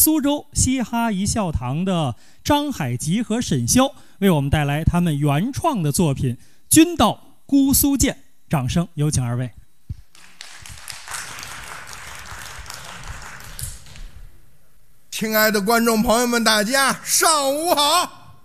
苏州嘻哈一笑堂的张海吉和沈潇为我们带来他们原创的作品《君到姑苏见》，掌声有请二位。 亲爱的观众朋友们，大家上午好！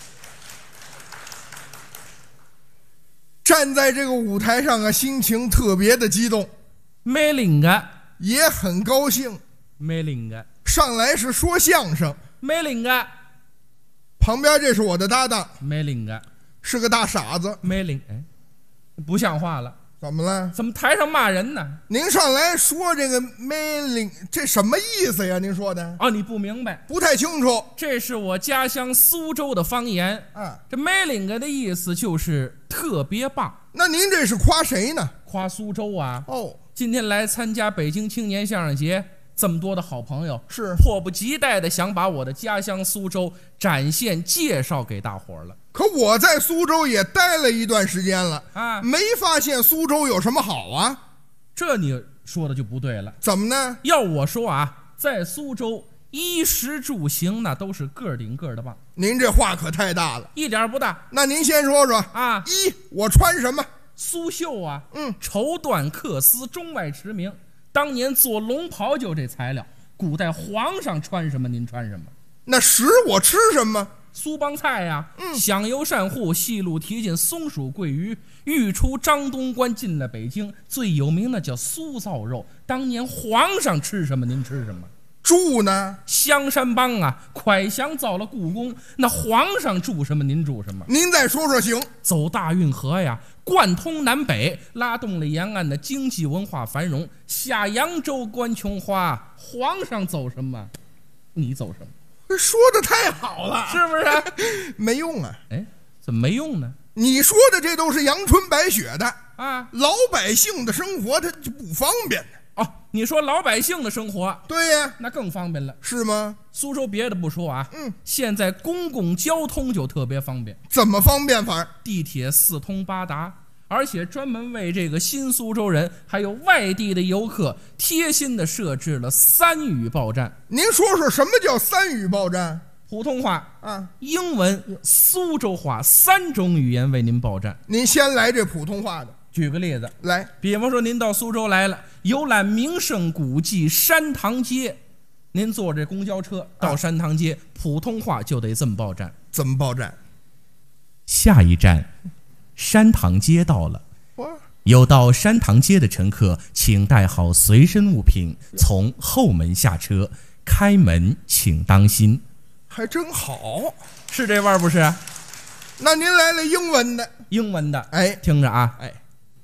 站在这个舞台上啊，心情特别的激动， 没灵感， 也很高兴。 没灵感， 上来是说相声， 没灵感， 旁边这是我的搭档， 没灵感， 是个大傻子， 没灵，哎，不像话了， 怎么了？ 怎么台上骂人呢？ 您上来说这个没灵，这什么意思呀？您说的？ 哦，你不明白， 不太清楚。 这是我家乡苏州的方言。这没灵感的意思就是特别棒。 那您这是夸谁呢？ 夸苏州啊。 哦， 今天来参加北京青年相声节，这么多的好朋友， 是迫不及待的想把我的家乡苏州展现介绍给大伙儿了。 可我在苏州也待了一段时间了啊， 没发现苏州有什么好啊。 这你说的就不对了。 怎么呢？ 要我说啊，在苏州衣食住行那都是个顶个的棒。 您这话可太大了。 一点不大。 那您先说说啊， 一我穿什么？ 苏绣啊，绸缎缂丝中外驰名。当年做龙袍就这材料。古代皇上穿什么您穿什么。 那食我吃什么？ 苏帮菜呀，响油鳝糊，细鹿蹄筋，松鼠桂鱼。御厨张东官进了北京，最有名的叫苏造肉。当年皇上吃什么您吃什么。 住呢？ 香山帮啊，蒯祥造了故宫，那皇上住什么您住什么。 您再说说行。 走大运河呀，贯通南北，拉动了沿岸的经济文化繁荣。下扬州观琼花，皇上走什么你走什么。 说的太好了， 是不是？ 没用啊。 哎，怎么没用呢？ 你说的这都是阳春白雪的啊， 老百姓的生活它就不方便呢。 哦，你说老百姓的生活， 对呀， 那更方便了， 是吗？ 苏州别的不说啊，现在公共交通就特别方便。 怎么方便法？ 地铁四通八达，而且专门为这个新苏州人还有外地的游客贴心的设置了3语报站。 您说说什么叫3语报站？ 普通话啊， 英文、苏州话3种语言为您报站。 您先来这普通话的。 举个例子， 来， 比方说您到苏州来了，游览名胜古迹山塘街，您坐这公交车到山塘街，普通话就得这么报站。 怎么报站？ 下一站，山塘街到了。有到山塘街的乘客，请带好随身物品，从后门下车，开门请当心。 还真好， 是这味儿不是？ 那您来了英文的。 英文的， 哎， 听着啊， 哎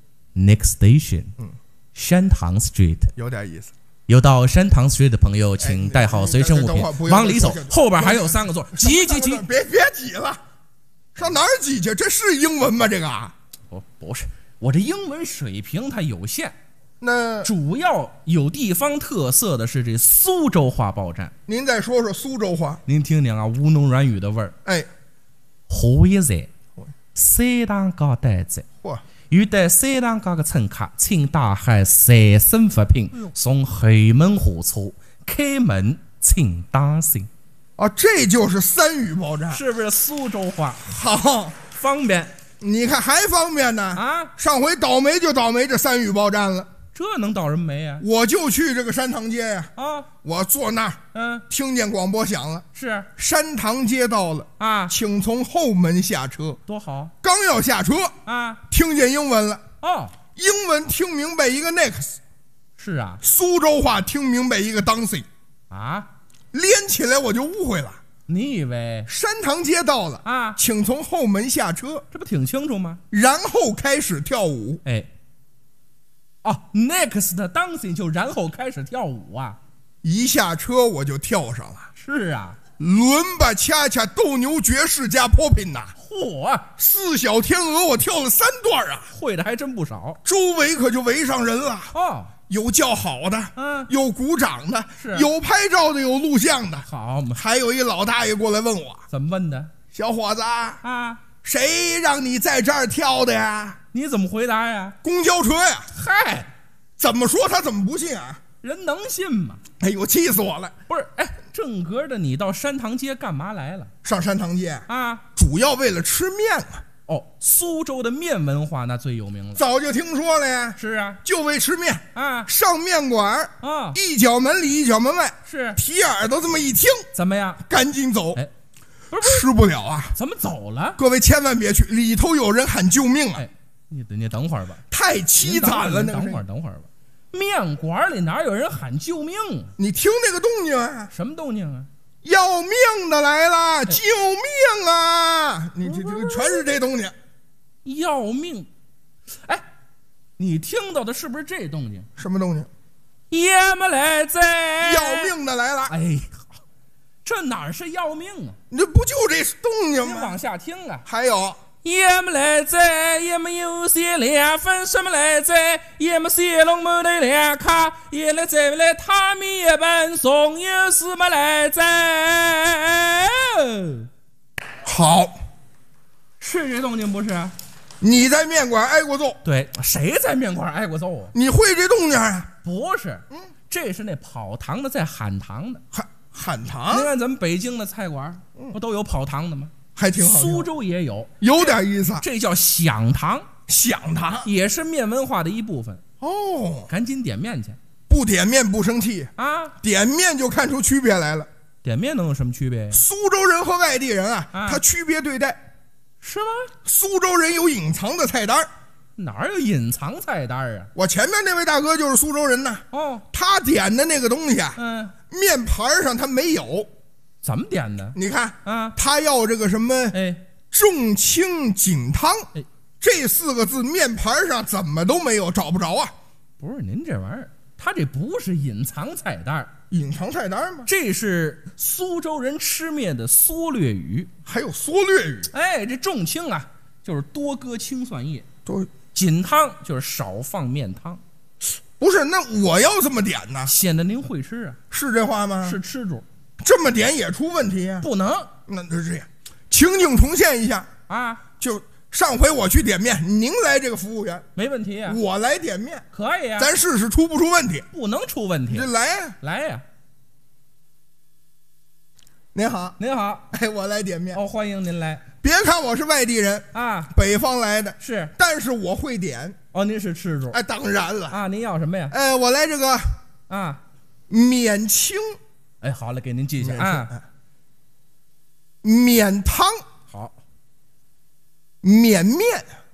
，Next station，山塘 Street， 有点意思。 有到山塘 Street 的朋友，请带好随身物品，往里走， 后边还有3个座，挤， 别挤了，上哪儿挤去？这是英文吗？这个啊， 不是，我这英文水平它有限。 那主要有地方特色的是这苏州话报站。 您再说说苏州话。 您听听啊，吴侬软语的味儿。 哎， 下一站，山塘街到站。 有带山塘街的乘客，请带好随身物品，从后门下车，开门请当心。 啊，这就是3语报站， 是不是苏州话？ 好， 方便。 你看还方便呢啊！ 上回倒霉就倒霉这3语报站了。 这能倒人霉啊？ 我就去这个山塘街呀，我坐那儿，听见广播响了， 是山塘街到了啊， 请从后门下车。 多好！ 刚要下车啊， 听见英文了。英文听明白一个 next， 是啊， 苏州话听明白一个 dancing 啊， 连起来我就误会了。 你以为山塘街到了啊， 请从后门下车， 这不挺清楚吗？ 然后开始跳舞。 哎。next dancing 就然后开始跳舞啊！ 一下车我就跳上了。 是啊， 伦巴、恰恰、斗牛、爵士加 popping 呐！ 嚯 ，4小天鹅我跳了3段啊！ 会的还真不少， 周围可就围上人了。有叫好的，有鼓掌的， 是有拍照的，有录像的。 好嘛， 还有一老大爷过来问我， 怎么问的？ 小伙子啊， 谁让你在这儿跳的呀？ 你怎么回答呀？ 公交车呀！ 嗨， 怎么说他怎么不信啊？ 人能信吗？ 哎呦，气死我了！ 不是，哎，这正格的，你到山塘街干嘛来了？ 上山塘街啊， 主要为了吃面啊。 哦，苏州的面文化那最有名了。 早就听说了呀。 是啊， 就为吃面啊， 上面馆啊， 一脚门里一脚门外， 是皮耳朵这么一听， 怎么样？ 赶紧走。 哎，不是吃不了啊！ 怎么走了？ 各位千万别去，里头有人喊救命啊！ 哎，你等会儿吧， 太凄惨了，那个等会儿吧。面馆里哪有人喊救命啊？ 你听那个动静啊！ 什么动静啊？ 要命的来了！救命啊！你这个全是这动静。 要命！哎，你听到的是不是这动静？ 什么动静？ 爷们来在！ 要命的来了！ 哎，这哪是要命啊？ 你这不就这动静吗？ 你往下听啊！ 还有。 爷们来在，爷们有些两分，什么来在？爷们些龙门的两卡，爷来在来他们一本送有什么来在？ 好， 是这动静不是？ 你在面馆挨过揍？ 对，谁在面馆挨过揍啊？ 你会这动静啊？ 不是，这是那跑堂的在喊堂的。 喊堂？ 你看咱们北京的菜馆，不都有跑堂的吗？ 还挺好。 苏州也有， 有点意思。 这叫响堂， 响堂也是面文化的一部分。 哦， 赶紧点面去。 不点面不生气啊， 点面就看出区别来了。 点面能有什么区别？ 苏州人和外地人啊，他区别对待。 是吗？ 苏州人有隐藏的菜单。 哪有隐藏菜单啊？ 我前面那位大哥就是苏州人呐。 哦， 他点的那个东西啊，面盘上他没有。 怎么点的？ 你看啊， 他要这个什么重清锦汤，这4个字面盘上怎么都没有，找不着啊。 不是您这玩意儿，他这不是隐藏菜单。 隐藏菜单吗？ 这是苏州人吃面的缩略语。 还有缩略语？ 哎，这重清啊，就是多搁青蒜叶； 多锦汤就是少放面汤。 不是，那我要这么点呢？ 显得您会吃啊？ 是这话吗？ 是吃主。 这么点也出问题啊？ 不能。 那就这样，情景重现一下啊！ 就上回我去点面，您来这个服务员， 没问题啊。 我来点面， 可以啊。 咱试试出不出问题？ 不能出问题。 这来呀， 来呀！ 您好， 您好， 哎，我来点面。 哦，欢迎您来。 别看我是外地人啊， 北方来的， 是， 但是我会点。 哦，您是吃主。 哎，当然了啊，您要什么呀？ 哎，我来这个啊， 免清。 哎，好了，给您记下啊。 免汤好， 免面，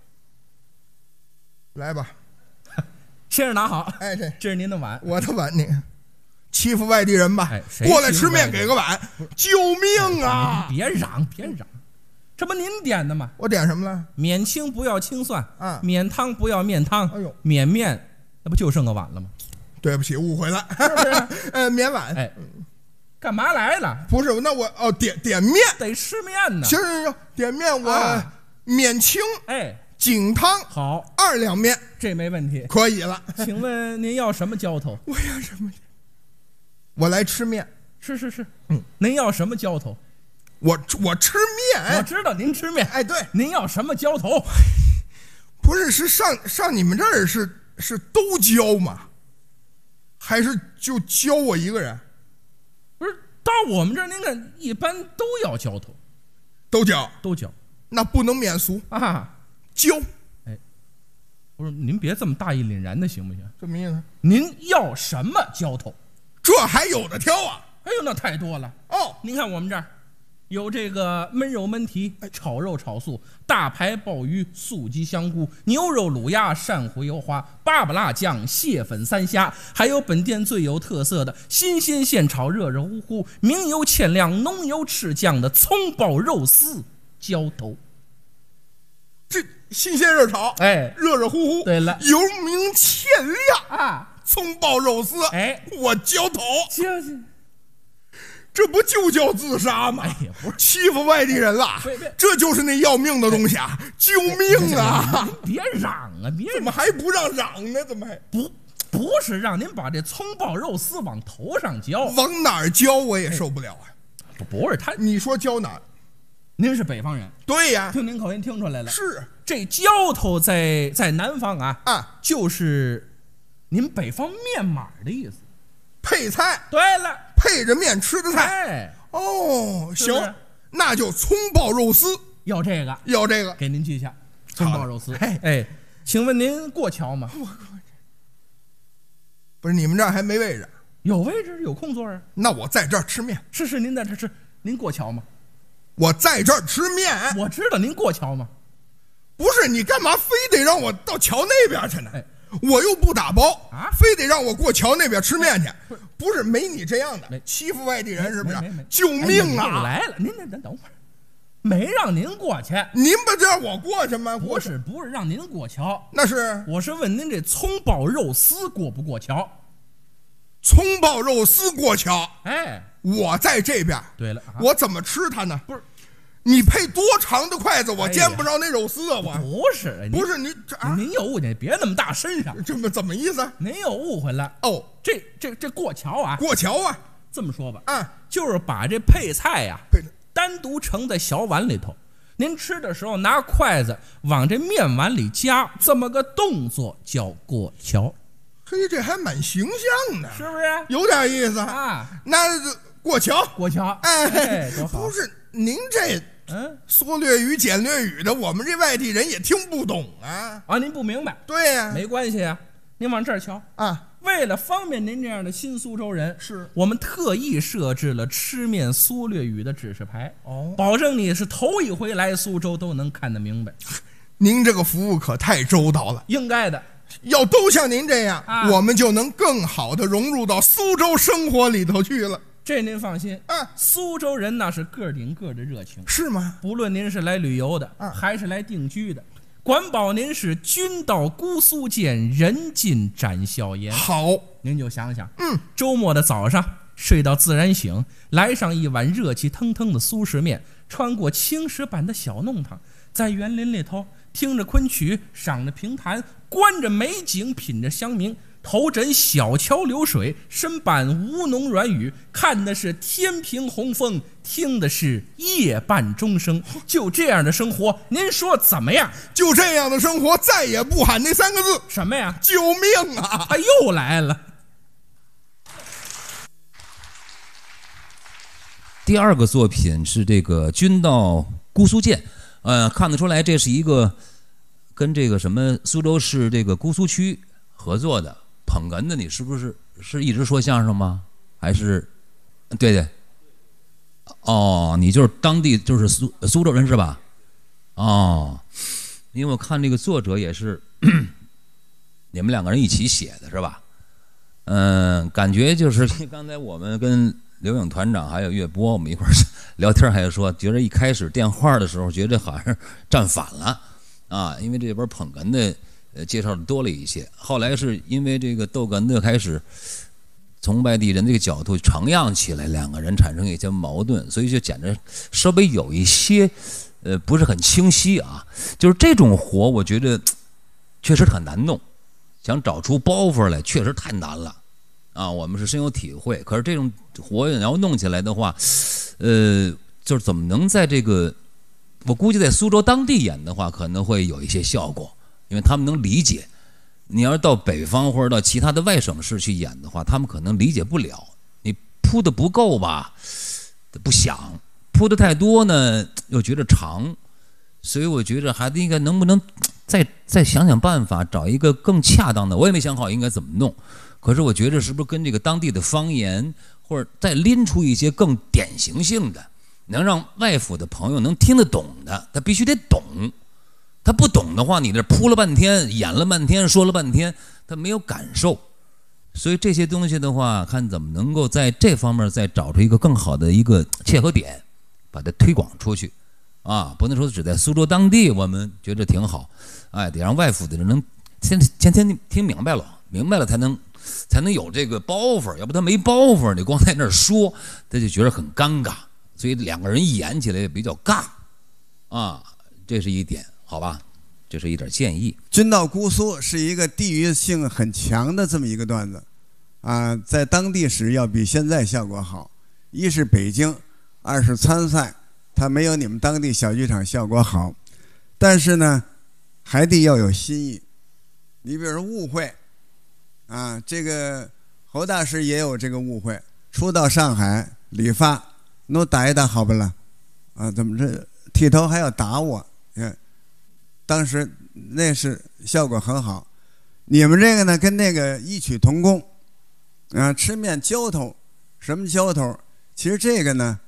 来吧， 先生拿好。 哎， 这是您的碗， 我的碗，你欺负外地人吧？ 哎， 过来吃面给个碗，救命啊！ 别嚷，别嚷，这不您点的吗？ 我点什么了？ 免清不要清蒜啊， 免汤不要面汤， 哎呦， 免面那不就剩个碗了吗？ 对不起，误会了， 是不是？ 免碗。 哎，干嘛来了？ 不是，那我点面， 得吃面呢。 行，点面我免清， 哎， 锦汤好 ，2两面， 这没问题， 可以了。 请问您要什么浇头？ 我要什么？我来吃面。 是，您要什么浇头？ 我吃面。 我知道您吃面。 哎，对， 您要什么浇头？ 不是，是上你们这儿是都浇吗？还是就浇我一个人？ 不是，到我们这儿您看一般都要浇头， 都浇，那不能免俗啊， 浇。 哎，不是，您别这么大义凛然的行不行？ 什么意思？ 您要什么浇头？ 这还有的挑啊？ 哎呦，那太多了哦！ 您看我们这儿有这个焖肉焖蹄、炒肉炒素、大排鲍鱼、素鸡香菇、牛肉卤鸭、鳝糊油花、八宝辣酱、蟹粉三虾，还有本店最有特色的新鲜现炒、热热乎乎、明油欠亮、浓油赤酱的葱爆肉丝浇头。 这新鲜热炒， 哎， 热热乎乎。 对了， 油明欠亮啊， 葱爆肉丝， 哎， 我浇头。 就是这不就叫自杀吗？ 哎呀，不是欺负外地人了，这就是那要命的东西啊！救命啊！ 别嚷啊！别怎么还不让嚷呢？怎么还不是让您把这葱爆肉丝往头上浇？ 往哪儿浇我也受不了啊！ 不是他， 你说浇哪儿？ 您是北方人， 对呀， 听您口音听出来了。 是这浇头在南方啊，就是您北方面码的意思。 配菜。 对了， 配着面吃的菜。 哎， 哦，行， 是不是那就葱爆肉丝， 要这个， 要这个。 给您记下，葱爆肉丝。 哎哎，请问您过桥吗？ 不是你们这儿还没位置？ 有位置，有空座啊。 那我在这儿吃面。 是，您在这吃，您过桥吗？ 我在这儿吃面。 我知道您过桥吗？ 不是你干嘛非得让我到桥那边去呢？ 哎， 我又不打包啊非得让我过桥那边吃面去。不是没你这样的没欺负外地人是不是没？ 救命哎啊！ 又来了，您等会儿，没让您过去。 您不就让我过去吗？ 不是让您过桥， 那是我是问您这葱爆肉丝过不过桥？ 葱爆肉丝过桥。 哎， 我在这边。 对了， 我怎么吃它呢？ 不是， 你配多长的筷子，我哎呀煎不着那肉丝啊！我不是， 不是你这啊， 您有误解，别那么大身上， 这么怎么意思？ 您有误会了。 哦， 这过桥啊， 过桥啊！ 这么说吧， 啊， 就是把这配菜呀配着单独盛在小碗里头，您吃的时候拿筷子往这面碗里夹，这么个动作叫过桥， 嘿，这还蛮形象的， 是不是？ 有点意思啊， 那过桥， 过桥， 哎， 多好。 不是您这缩略语、简略语的，我们这外地人也听不懂啊。 啊，您不明白， 对呀， 没关系啊，您往这儿瞧。 啊， 为了方便您这样的新苏州人， 是我们特意设置了吃面缩略语的指示牌， 哦， 保证你是头一回来苏州都能看得明白。 您这个服务可太周到了。 应该的， 要都像您这样， 啊我们就能更好的融入到苏州生活里头去了。 这您放心。 啊， 苏州人那是个顶个的热情， 是吗？ 不论您是来旅游的， 啊还是来定居的，管保您是君到姑苏见，人尽展笑颜。 好， 您就想想， 周周末的早上睡到自然醒，来上一碗热气腾腾的苏式面，穿过青石板的小弄堂，在园林里头听着昆曲，赏着评弹，观着美景，品着香茗，头枕小桥流水，身伴吴侬软语，看的是天平红枫，听的是夜半钟声。就这样的生活，您说怎么样？ 就这样的生活，再也不喊那3个字， 什么呀？ 救命啊！ 他又来了。 第二个作品是这个《君到姑苏见》，看得出来这是一个跟这个什么苏州市这个姑苏区合作的。捧哏的你是不是一直说相声吗？还是对？哦，你就是当地就是苏州人是吧？哦，因为我看这个作者也是你们2个人一起写的是吧？感觉就是刚才我们跟刘颖团长还有岳波我们一块儿聊天，还说觉得一开始电话的时候觉得好像站反了啊，因为这边捧哏的介绍的多了一些，后来是因为这个逗哏的开始从外地人这个角度承样起来，2个人产生一些矛盾，所以就简直稍微有一些不是很清晰啊。就是这种活我觉得确实很难弄，想找出包袱来确实太难了啊，我们是深有体会。可是这种活你要弄起来的话，就是怎么能在这个我估计在苏州当地演的话可能会有一些效果，因为他们能理解。你要是到北方或者到其他的外省市去演的话，他们可能理解不了。你铺的不够吧，不想铺的太多呢，又觉得长，所以我觉得还应该能不能再想想办法，找一个更恰当的。我也没想好应该怎么弄，可是我觉得是不是跟这个当地的方言，或者再拎出一些更典型性的，能让外府的朋友能听得懂的，他必须得懂。他不懂的话，你这铺了半天，演了半天，说了半天，他没有感受。所以这些东西的话，看怎么能够在这方面再找出一个更好的一个切合点，把它推广出去啊！不能说只在苏州当地，我们觉得挺好，哎，得让外府的人能先听明白了，明白了才能有这个包袱，要不他没包袱，你光在那儿说，他就觉得很尴尬。所以2个人一演起来也比较尬啊，这是一点。好吧，这是一点建议。 君到姑苏是一个地域性很强的这么一个段子，啊，在当地时要比现在效果好。一是北京，二是参赛，它没有你们当地小剧场效果好。但是呢，还得要有新意。你比如说误会，啊，这个侯大师也有这个误会， 初到上海理发，侬打一打好不啦？啊，怎么这剃头还要打我？当时那是效果很好。你们这个呢，跟那个异曲同工，啊，吃面浇头，什么浇头？其实这个呢，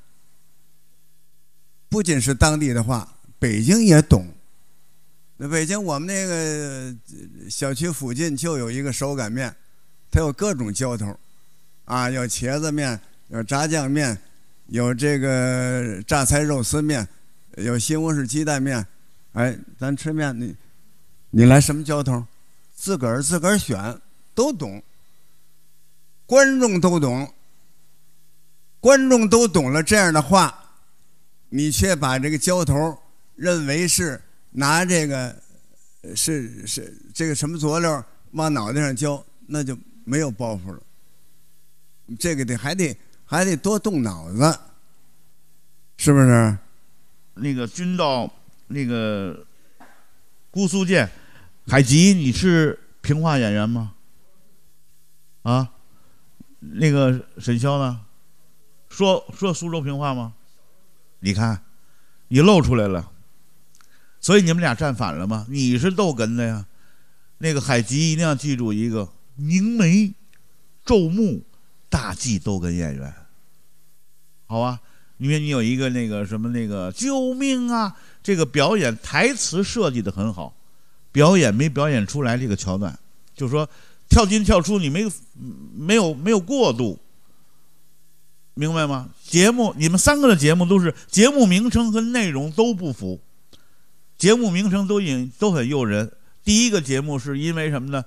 不仅是当地的话，北京也懂。那北京我们那个小区附近就有一个手擀面，它有各种浇头，啊，有茄子面，有炸酱面，有这个榨菜肉丝面，有西红柿鸡蛋面。哎，咱吃面，你来什么浇头？自个儿选，都懂，观众都懂，观众都懂了这样的话，你却把这个浇头认为是拿这个是这个什么佐料往脑袋上浇，那就没有包袱了。这个还得多动脑子，是不是？ 那个君到那个姑苏见。海吉，你是评话演员吗？啊，那个沈潇呢？说苏州评话吗？你看，你露出来了，所以你们俩站反了吗？你是逗哏的呀，那个海吉一定要记住一个凝眉、皱目、大忌逗哏演员，好吧？因为你有一个那个什么那个救命啊，这个表演台词设计的很好。表演没表演出来这个桥段，就是说跳进跳出，你没有过渡，明白吗？节目你们3个的节目都是节目名称和内容都不符，节目名称都很诱人。第一个节目是因为什么呢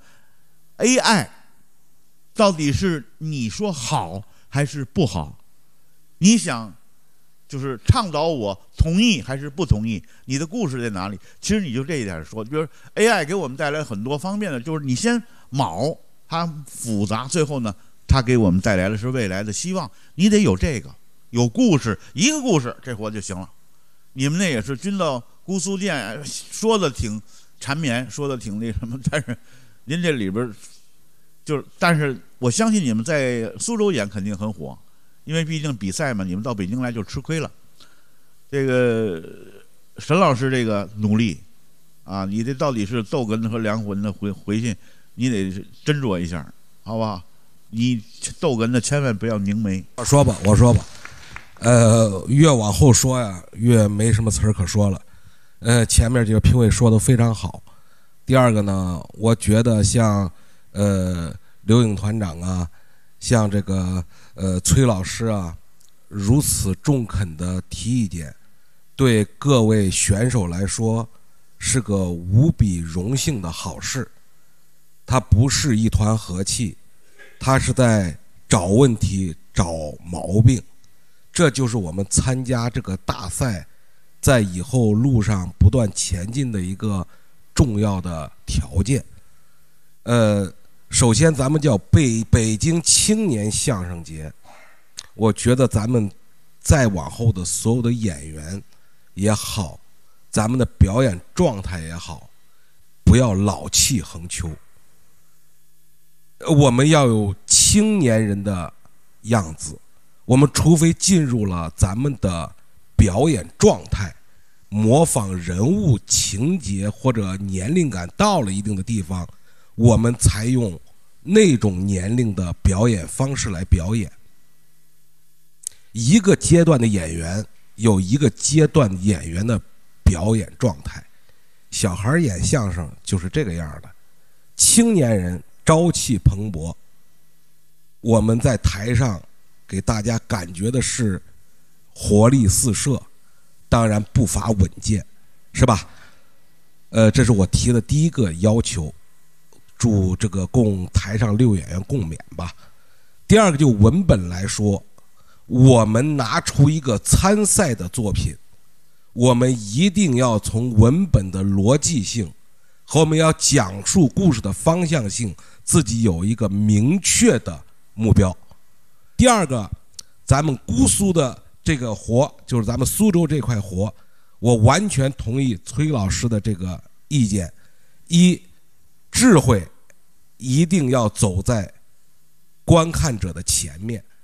？AI 到底是你说好还是不好？你想。就是倡导我同意还是不同意？你的故事在哪里？其实你就这一点说，比如 AI 给我们带来很多方面的，就是你先卯它复杂，最后呢，它给我们带来的是未来的希望。你得有这个，有故事，一个故事这活就行了。你们那也是君到姑苏见，说的挺缠绵，说的挺那什么，但是您这里边就是，但是我相信你们在苏州演肯定很火。因为毕竟比赛嘛，你们到北京来就吃亏了。这个沈老师这个努力啊，你这到底是逗哏和梁魂的回去，你得斟酌一下，好不好？你逗哏的千万不要凝眉。 我说吧，越往后说呀，越没什么词儿可说了。前面几个评委说的非常好。第二个呢，我觉得像刘颖团长啊，像这个崔老师啊，如此中肯的提意见，对各位选手来说是个无比荣幸的好事。他不是一团和气，他是在找问题、找毛病。这就是我们参加这个大赛，在以后路上不断前进的一个重要的条件。首先咱们叫北京青年相声节，我觉得咱们再往后的所有的演员也好，咱们的表演状态也好，不要老气横秋，我们要有青年人的样子。我们除非进入了咱们的表演状态，模仿人物情节或者年龄感到了一定的地方，我们才用那种年龄的表演方式来表演。一个阶段的演员有一个阶段演员的表演状态，小孩演相声就是这个样的，青年人朝气蓬勃，我们在台上给大家感觉的是活力四射，当然步伐稳健，是吧？这是我提的第一个要求，祝这个供台上6演员共勉吧。第二个就文本来说，我们拿出一个参赛的作品，我们一定要从文本的逻辑性和我们要讲述故事的方向性，自己有一个明确的目标。第二个，咱们姑苏的这个活，就是咱们苏州这块活，我完全同意崔老师的这个意见。一，智慧一定要走在观看者的前面，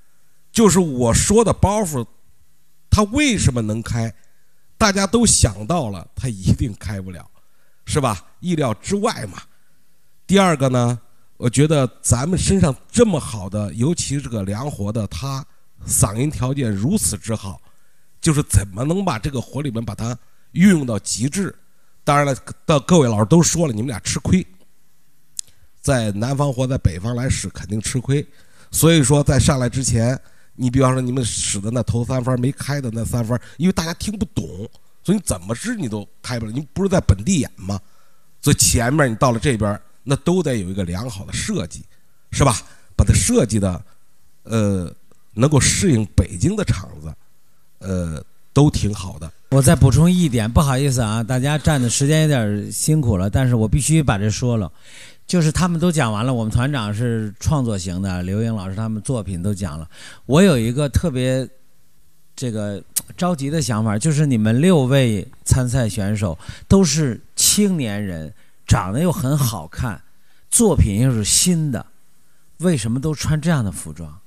就是我说的包袱，它为什么能开？大家都想到了，它一定开不了，是吧？意料之外嘛。第二个呢，我觉得咱们身上这么好的，尤其是个梁活的，他嗓音条件如此之好，就是怎么能把这个活里面把它运用到极致？当然了，各位老师都说了，你们俩吃亏，在南方活在北方来使肯定吃亏。所以说在上来之前，你比方说你们使的那头3分没开的那3分，因为大家听不懂，所以你怎么使你都开不了。你不是在本地演吗？所以前面你到了这边，那都得有一个良好的设计，是吧？把它设计的能够适应北京的场子，都挺好的。 我再补充一点，不好意思啊，大家站的时间有点辛苦了，但是我必须把这说了。就是他们都讲完了，我们团长是创作型的，刘英老师他们作品都讲了。我有一个特别这个着急的想法，就是你们6位参赛选手都是青年人，长得又很好看，作品又是新的，为什么都穿这样的服装？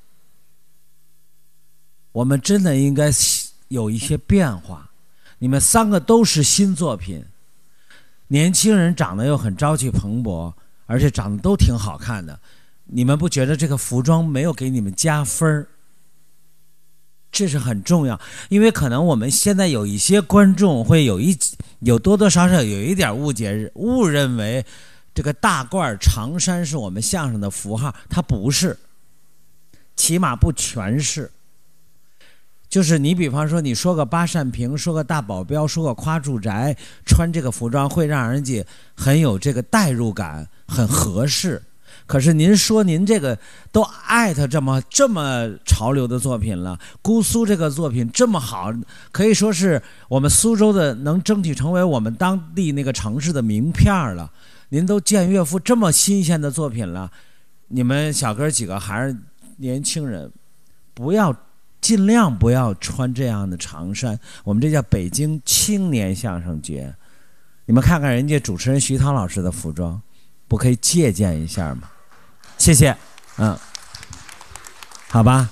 我们真的应该有一些变化。你们3个都是新作品，年轻人长得又很朝气蓬勃，而且长得都挺好看的，你们不觉得这个服装没有给你们加分？这是很重要，因为可能我们现在有一些观众会有多多少少有一点误认为这个大褂长衫是我们相声的符号，它不是，起码不全是。就是你比方说你说个八扇屏，说个大保镖，说个夸住宅，穿这个服装会让人家很有这个代入感，很合适。可是您说您这个都艾特这么潮流的作品了，姑苏这个作品这么好，可以说是我们苏州的能争取成为我们当地那个城市的名片了。您都见岳父这么新鲜的作品了，你们小哥几个还是年轻人，尽量不要穿这样的长衫。我们这叫北京青年相声节，你们看看人家主持人徐涛老师的服装，不可以借鉴一下吗？谢谢。好吧。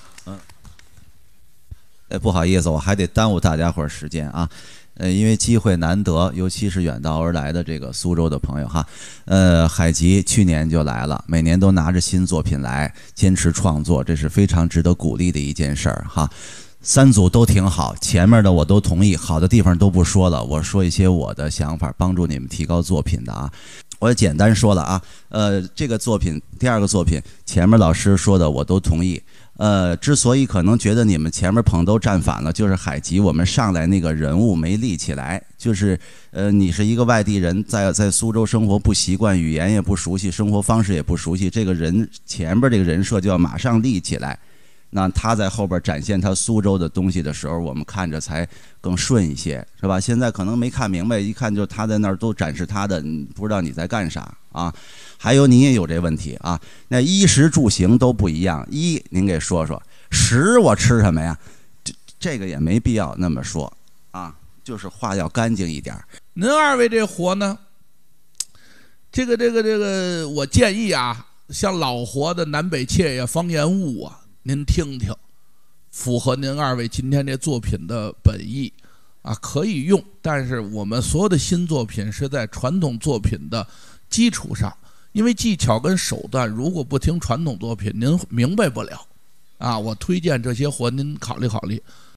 不好意思，我还得耽误大家伙儿时间啊。因为机会难得，尤其是远道而来的这个苏州的朋友哈。海吉去年就来了，每年都拿着新作品来，坚持创作，这是非常值得鼓励的一件事儿哈。3组都挺好，前面的我都同意，好的地方都不说了，我说一些我的想法，帮助你们提高作品的啊。我也简单说了啊，这个作品第2个作品，前面老师说的我都同意。之所以可能觉得你们前面捧都站反了，就是海吉我们上来那个人物没立起来，就是你是一个外地人，在苏州生活不习惯，语言也不熟悉，生活方式也不熟悉，这个人前边这个人设就要马上立起来。那他在后边展现他苏州的东西的时候，我们看着才更顺一些，是吧？现在可能没看明白，一看就他在那儿都展示他的，你不知道你在干啥啊。还有你也有这问题啊，那衣食住行都不一样。您给说说，食我吃什么呀？这个也没必要那么说啊，就是话要干净一点。 您2位这活呢？这个，我建议啊，像老活的南北切呀、方言物啊，您听听，符合您2位今天这作品的本意啊，可以用。但是我们所有的新作品是在传统作品的基础上，因为技巧跟手段如果不听传统作品，您明白不了啊。我推荐这些活您考虑考虑。